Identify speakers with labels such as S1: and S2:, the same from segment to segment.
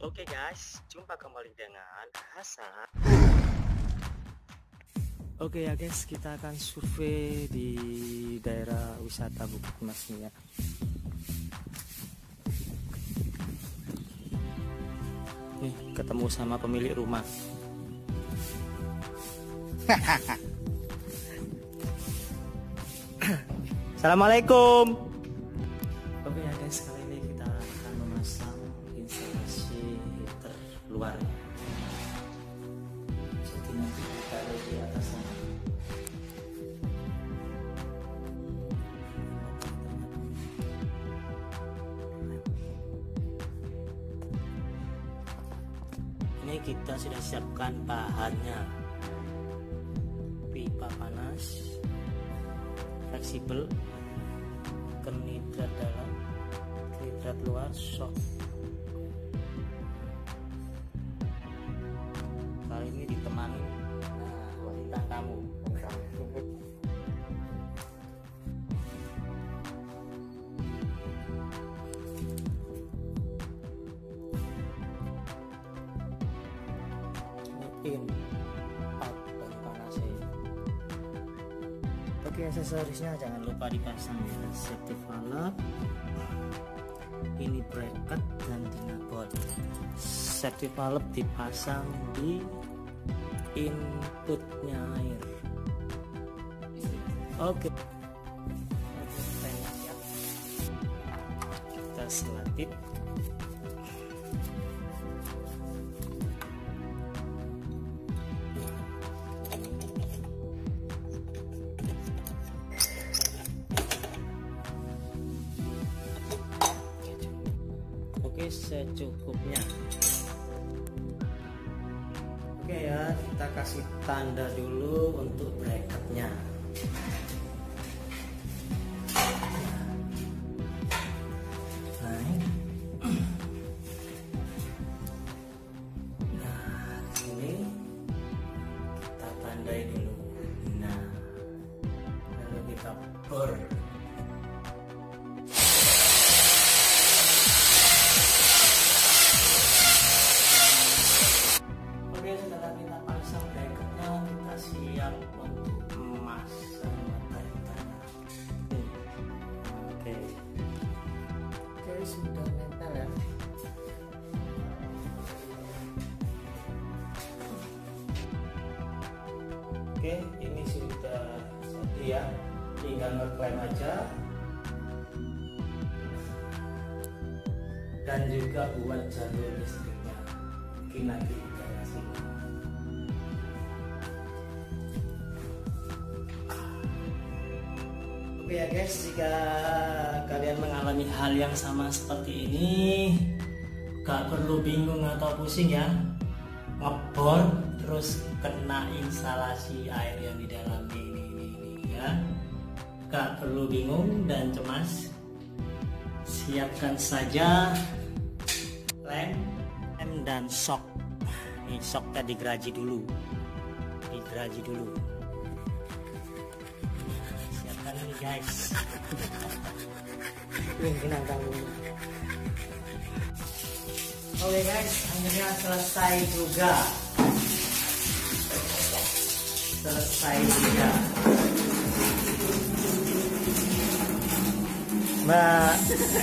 S1: Oke guys, jumpa kembali dengan Hasan. Oke ya guys, kita akan survei di daerah wisata Bukit Mas ini ya. Nih, ketemu sama pemilik rumah. Assalamualaikum. Oke ya guys, kali ini kita akan memasang instalasi heater luar. Jadi nanti kita ada di atas sana. Ini kita sudah siapkan bahannya. Pipa panas fleksibel, knitrat dalam, knitrat luar, shock. Kali ini ditemani wanita kamu. In out dan panasnya. Oke, aksesorisnya jangan lupa dipasang ya. Safety valve, ini bracket dan dinabot. Safety valve dipasang di inputnya air. Oke, kita selatip. Oke, secukupnya. Oke ya, kita kasih tanda dulu untuk bracketnya. Nah, ini kita tandai dulu. Nah, lalu kita bor. Siap untuk memasang matanya. Oke, sudah nempel ya. Oke, ini sudah jadi ya, tinggal ngeklaim aja dan juga buat jalur listriknya. Mungkin nanti kita kasih. Oke ya guys, jika kalian mengalami hal yang sama seperti ini, gak perlu bingung atau pusing ya. Ngebor terus kena instalasi air yang di dalam ini ya. Gak perlu bingung dan cemas. Siapkan saja lem dan shock. Ini shocknya digeraji dulu. Ini guys, tenang kamu. Oke guys, akhirnya selesai juga. Mbak.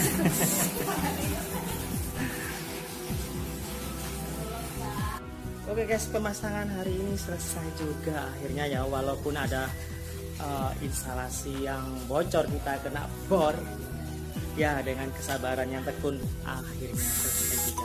S1: Oke guys, pemasangan hari ini selesai juga akhirnya ya, walaupun ada instalasi yang bocor, kita kena bor ya. Dengan kesabaran yang tekun akhirnya selesai juga.